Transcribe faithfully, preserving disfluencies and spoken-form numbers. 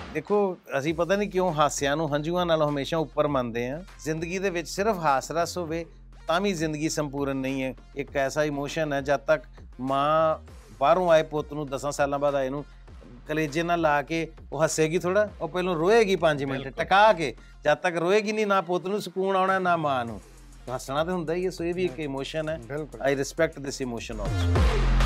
देखो ਅਸੀਂ ਪਤਾ ਨਹੀਂ ਕਿਉਂ ਹਾਸਿਆਂ ਨੂੰ ਹੰਝੂਆਂ ਨਾਲ ਹਮੇਸ਼ਾ ਉੱਪਰ ਮੰਨਦੇ ਆ। ਜ਼ਿੰਦਗੀ ਦੇ ਵਿੱਚ ਸਿਰਫ ਹਾਸ ਰਸ ਹੋਵੇ ਤਾਂ ਵੀ ਜ਼ਿੰਦਗੀ ਸੰਪੂਰਨ ਨਹੀਂ ਹੈ। ਇੱਕ ਐਸਾ ਇਮੋਸ਼ਨ ਹੈ ਜਦ ਤੱਕ ਮਾਂ ਬਾਹਰੋਂ ਆਏ ਪੁੱਤ ਨੂੰ ਦਸਾਂ ਸਾਲਾਂ ਬਾਅਦ ਆਏ ਨੂੰ ਕਲੇਜੇ ਨਾਲ ਲਾ ਕੇ ਉਹ ਹੱਸੇਗੀ ਥੋੜਾ, ਉਹ ਪਹਿਲਾਂ ਰੋਏਗੀ ਪੰਜ ਮਿੰਟ ਟਕਾ ਕੇ। ਜਦ ਤੱਕ ਰੋਏਗੀ ਨਹੀਂ ਨਾ ਪੁੱਤ ਨੂੰ ਸਕੂਨ ਆਉਣਾ ਨਾ ਮਾਂ ਨੂੰ। ਹੱਸਣਾ ਤਾਂ ਹੁੰਦਾ ਹੀ ਹੈ। ਸੋ ਇਹ ਵੀ ਇੱਕ ਇਮੋਸ਼ਨ ਹੈ। I respect this emotion also.